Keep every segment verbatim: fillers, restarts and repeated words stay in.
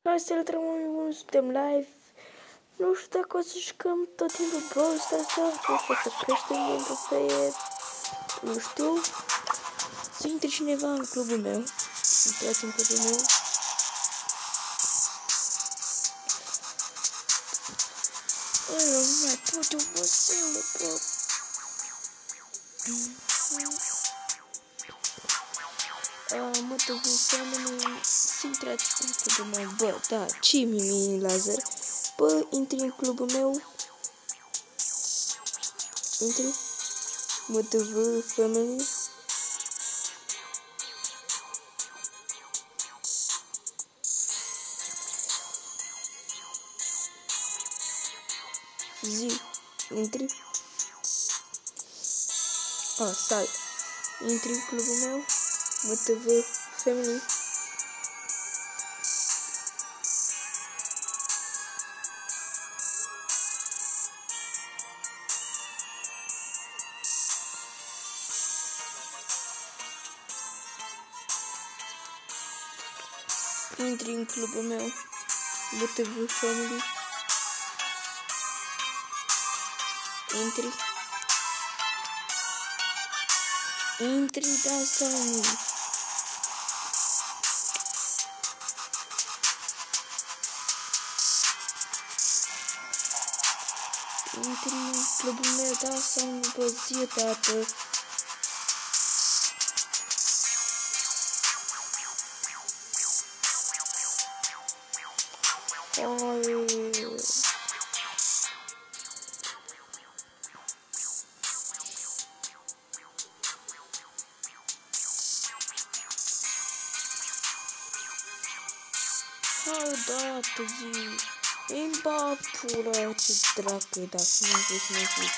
Hai să le trăim, suntem live. Nu știu dacă o să jucăm tot timpul Brawl Stars sau o să creștem pentru player. Nu știu. Să intre cineva în clubul meu. Intrați în clubul meu. Eu nu mai pot oboseală, bro. Mă te oameni să intrați în clubul meu. Bă, da, ce Mimi Laser? Bă, intri în clubul meu. Intri. M T V Family. Zi. Intri. A, stai. Intri în clubul meu. M T V Family. Intri în clubul meu. M T V Family. Intri. Intri, da sau nu? Intri în clubul meu, da sau nu? Bă, zi, tată. Hai, da, te zi. Îmi bag pula, ce dracu e, dacă nu zici, nu zici.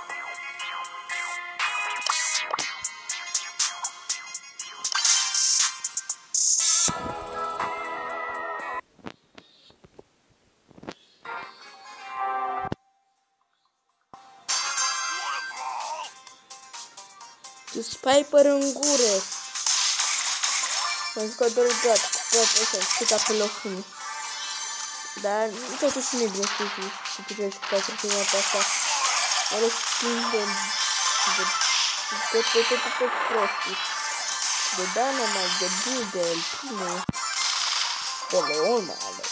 Tu Spiper în gură. M-am jucat doar gat, cu toate astea, cât acolo fumi. Dar totuși nu e bine să fii și tu crezi că să fii pe asta. Ales schimb de... de... de tot, tot, tot, tot prostii. De Dynamite, de Beagle, Pino. De Leon mai ales.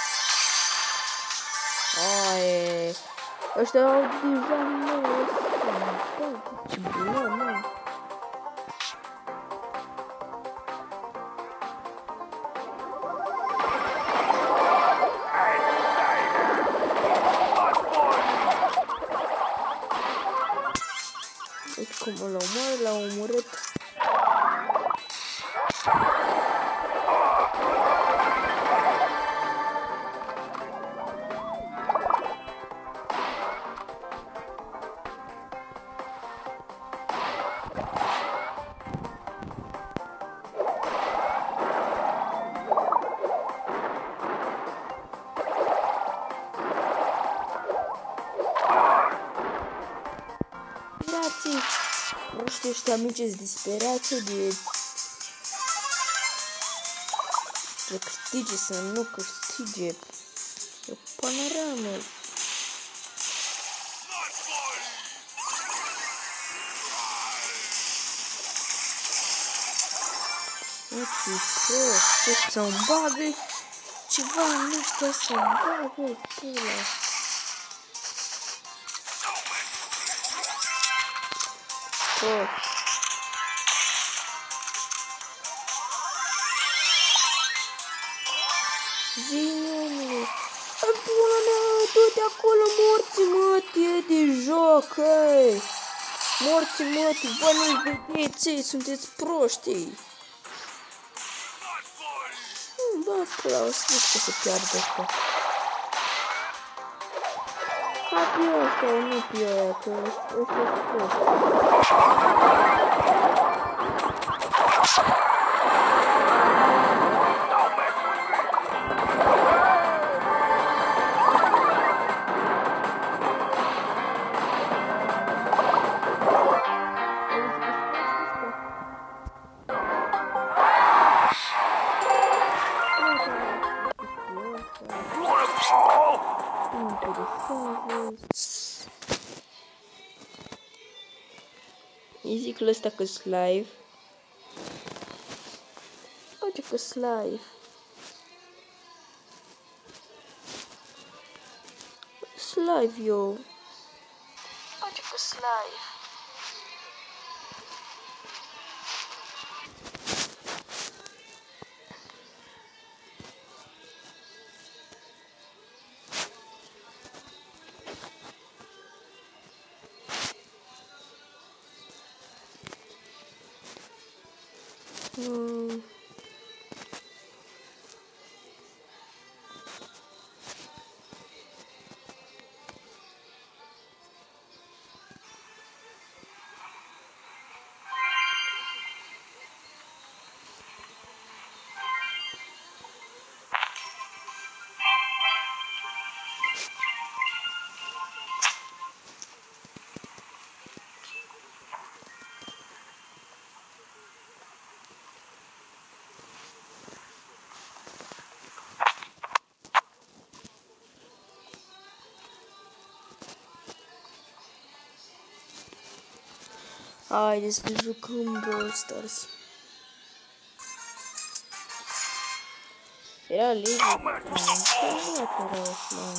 Aie... Ăștia au deja nouă ăsta. Bă, ce bună, mă. Cum l-a omorât, l-a omorât. Grazie. Nu știu, ăștia mici-s disperație de... de câștige să nu câștige. E o panoramă. Nu ce prost, să-mi bagă ceva în ăștia, să-mi bagă pula. Oh. Zi-mi, pula mea, du-te acolo, morți, mătii, de joc, hei. Morți, mătii, vă nu-i vedeți, sunteți proști. Bă, pula, o să zici că se piardă asta. Ca pe ăștia, nu pe ăia, că ăștia se proști. Nu interesează. Îi zic lui ăsta că-s live. Face că-s live. S live, eu. Face că-s live. Mm. Haideți să jucăm Brawl Stars. Era liber. Nu era offline.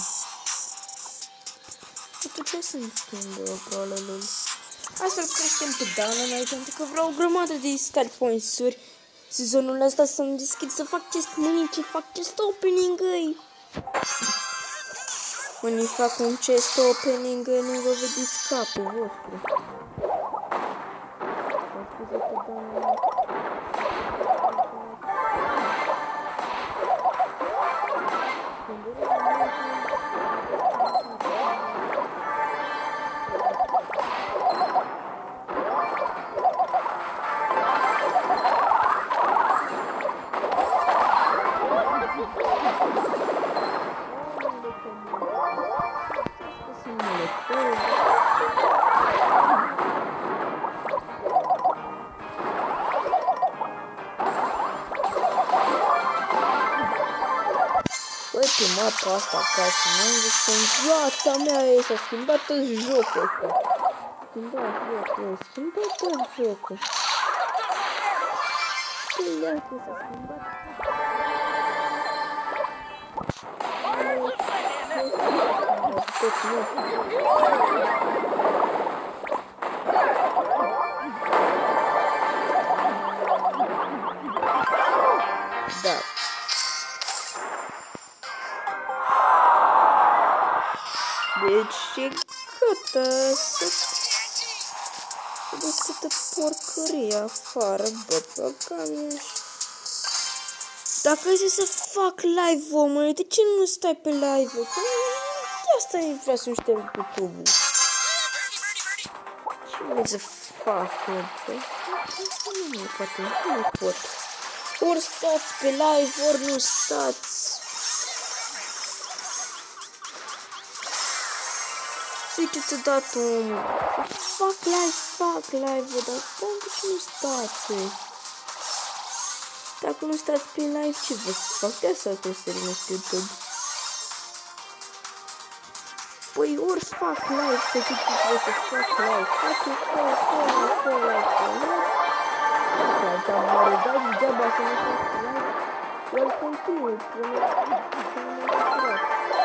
Uite ce să-mi schimbe o problemă. Asta îl creștem pe Dynamite pentru că vreau o grămadă de star points-uri. Sezonul ăsta să-mi deschid să fac chest mâini ce fac chest opening-ăi. Unii fac un chest opening, nu vă vedeți capul vostru. Mapa asta acasă, n-am zis că în viața mea s-a schimbat tot jocul ăsta. Schimbat jocul, schimbat tot jocul. Ce leacă s-a schimbat? Da. Deci e gata să... de câtă porcărie afară, bă, băgameș. Dacă zici să fac live, omule, de ce nu stai pe live? Că de asta e vrea să-mi șterg YouTube-ul. Ce vrei să fac, bă? Nu, poate, nu pot. Ori stați pe live, ori nu stați. Ziceți odată, omul. Fac live, fac live, dar de ce nu stați? Dacă nu stați pe live, ce vă să fac? De asta trebuie să renunț pe YouTube. Păi ori să fac live, că zic că trebuie să fac live. Fac eu, fă, fă, fă, live, fă, live. Dar mă redați degeaba să nu fac live. Ori continui, până la curat.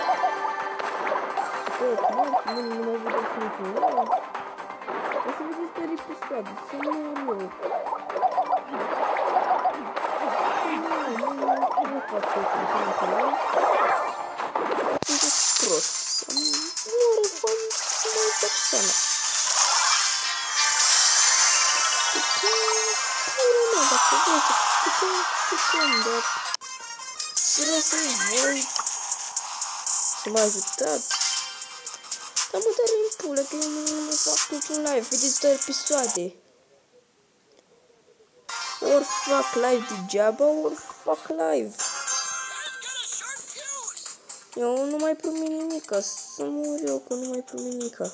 Băi, nu, nu mai vedeți niciun live. O să vedeți pe episoade, să nu mă eu. Nu fac ce să fac live. Sunteți prost. Nu are fan să mă uitac seama. Pura mea, dacă voi să câștigăm, câștigăm, dar să lăsați voi să mă ajutați. Dar mă dă în pulă că eu nu mai fac niciun live, vedeți doar episoade. Ori fac live degeaba, ori fac live. Eu nu mai promit nimica, să mor eu că nu mai promit nimica.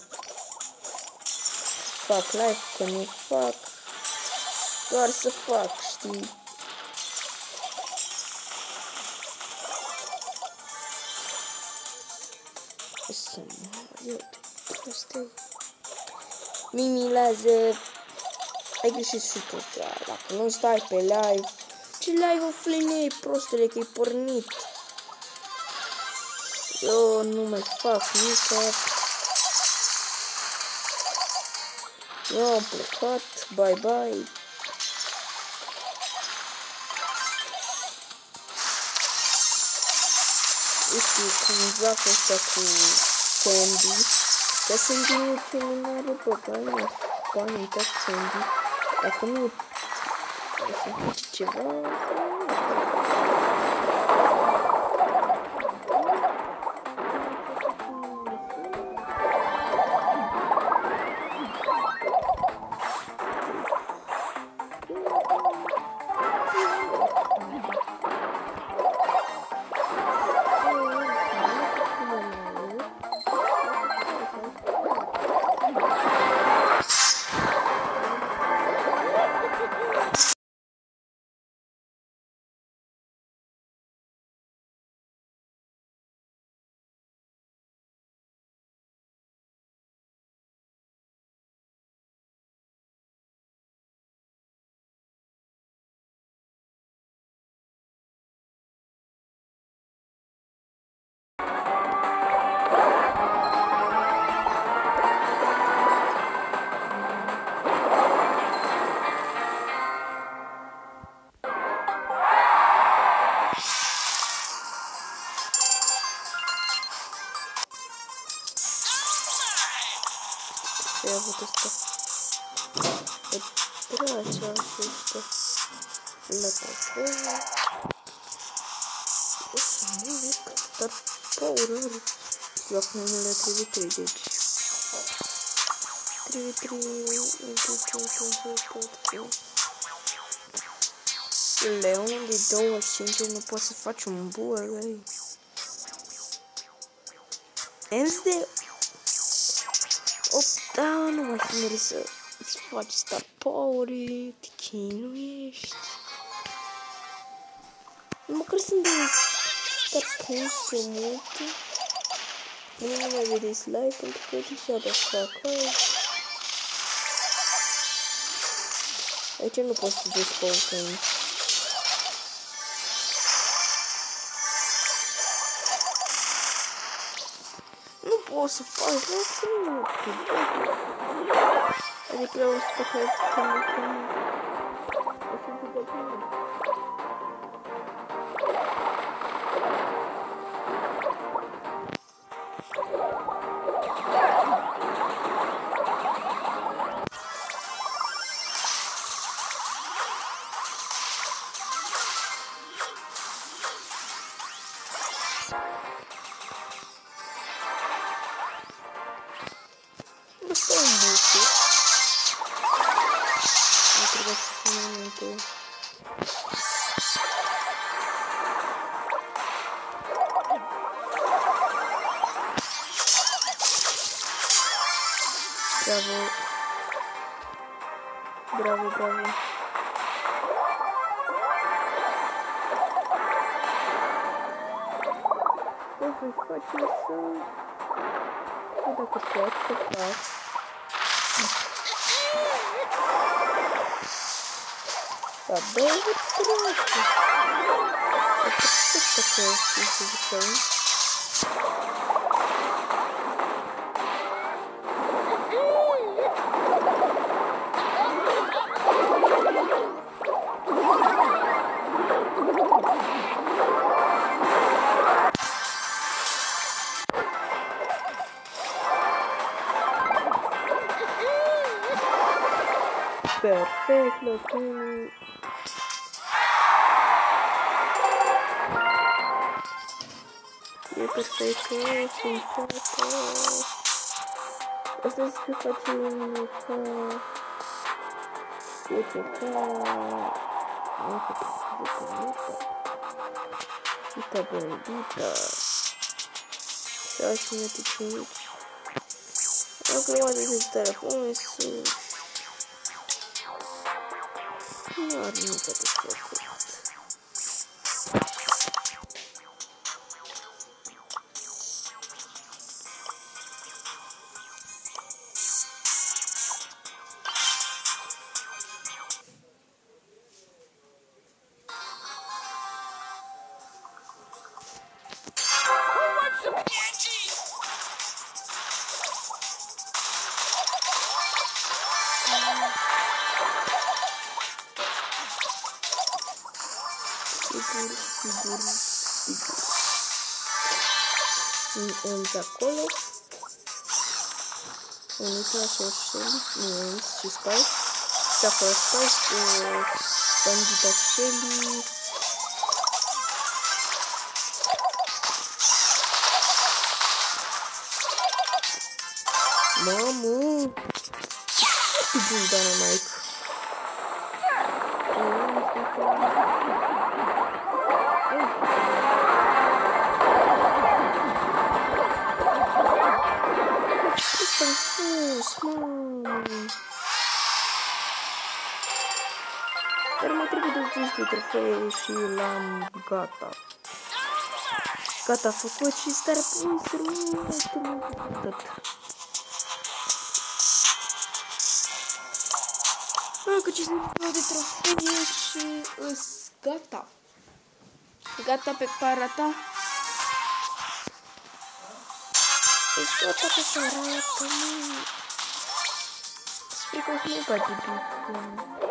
Fac live, că nu fac, doar să fac, știi? Mimilează. Ai greșit și tu, dacă nu stai pe live. Ce live-ul flinei, prostele, că-i pornit. Eu nu mai fac nică. Eu am plecat, bye bye. Uite cum joacă ăsta cu Sandy. Că Sandy nu pe mine are băgani, bani, tot Sandy. Dacă nu o să face ceva, ce-ai avut ăsta? Dracea ăsta. La cafea. O să mă uic, dar power-uri. Joacă numele trei trei, deci. trei trei, Leon de douăzeci și cinci nu poți să faci un buer, băi. Ens de opt ani nu mai fi să îți faci star power-uri, te chinuiești. Măcar sunt de star puse multe. Nu mai vedeți live pentru că deja de acolo. Aici nu poți să descoperi. Nu poți să faci, nu știu. Adică vreau să fac aici când o să zică bine. Asta e un bucur. Nu trebuie să fie multe. Bravo. Bravo, bravo. O să facem să... Dacă pot să fac. Da, bă, e treabă. E perfectă că știu să zicem. Perfect, locul. E perfect, sunt fata. Asta zic că face un ca... Uite, ca... Nu știu ce să zic, Uita bandita. Și așa ne duce aici. O grămadă de stare pune sus. Nu are nimic de făcut. Sigur, sigur, sigur. Înți acolo. Unita și Shelly. Nu, Enz și Spike. Și acolo Spike. Bandita Shelly. Mamă! Ce bun Dynamite! Ăsta-i sus, mamă! Dar mai trebuie douăzeci de trofee și l-am gata. Gata, făcut și star frumos, atât. Că ce sunt de trofee și îs gata. Gata pe parata. Îs gata pe parata. Sper că o să nu-i bate pic.